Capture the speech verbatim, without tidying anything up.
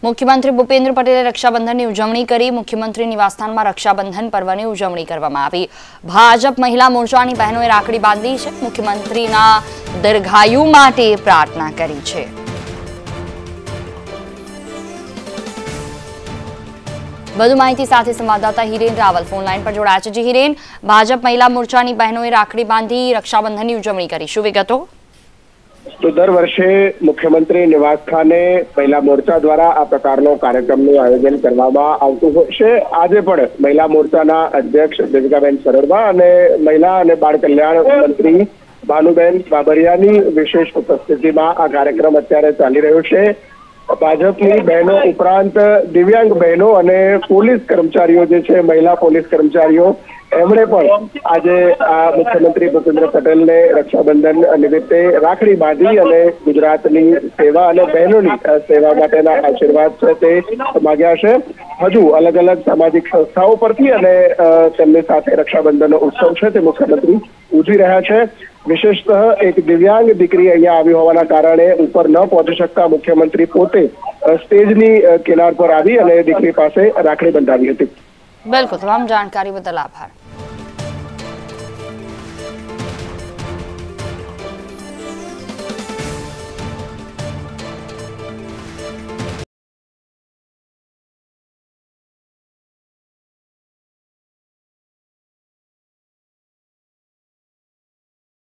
મુખ્યમંત્રી ભૂપેન્દ્ર પટેલે રક્ષાબંધનની ઉજવણી કરી। મુખ્યમંત્રી નિવાસસ્થાનમાં રક્ષાબંધન પર્વની ઉજવણી કરવામાં આવી। ભાજપ મહિલા મોરચાની બહેનોએ રાખડી બાંધી છે। મુખ્યમંત્રીના દીર્ઘાયુ માટે પ્રાર્થના કરી છે। વધુ માહિતી સાથે સંવાદદાતા હિરેન રાવલ ફોન લાઈન પર જોડાયા છે। જી હિરેન, ભાજપ મહિલા મોરચાની બહેનોએ રાખડી બાંધી રક્ષાબંધનની ઉજવણી કરી, શું વિગતો? तो दर वर्षे मुख्यमंत्री निवास स्थाने महिला मोर्चा द्वारा आ प्रकारनो कार्यक्रमનું આયોજન કરવામાં આવતું હોય છે। આજે પણ મહિલા મોરચાના અધ્યક્ષ દેવિકાબેન સરવડા અને મહિલા અને બાળ કલ્યાણ મંત્રી ભાનુબેન બાબરિયાની વિશેષ ઉપસ્થિતિમાં આ કાર્યક્રમ અત્યારે ચાલી રહ્યો છે। ભાજપની બહેનો ઉપરાંત દિવ્યાંગ બહેનો અને પોલીસ કર્મચારીઓ જે છે, મહિલા પોલીસ કર્મચારીઓ, એમણે પણ આજે આ મુખ્યમંત્રી ભૂપેન્દ્ર પટેલને રક્ષાબંધન નિમિત્તે રાખડી બાંધી અને ગુજરાતની સેવા અને બહેનોની સેવા માટેના આશીર્વાદ છે તે માગ્યા છે। હજુ અલગ અલગ સામાજિક સંસ્થાઓ પરથી અને તેમની સાથે રક્ષાબંધનનો ઉત્સવ છે તે મુખ્યમંત્રી ઉજવી રહ્યા છે। વિશેષતઃ એક દિવ્યાંગ દીકરી અહીંયા આવી હોવાના કારણે ઉપર ન પહોંચી શકતા મુખ્યમંત્રી પોતે સ્ટેજની કિનાર પર આવી અને દીકરી પાસે રાખડી બંધાવી હતી। બિલકુલ, તમામ જાણકારી બદલ આભાર।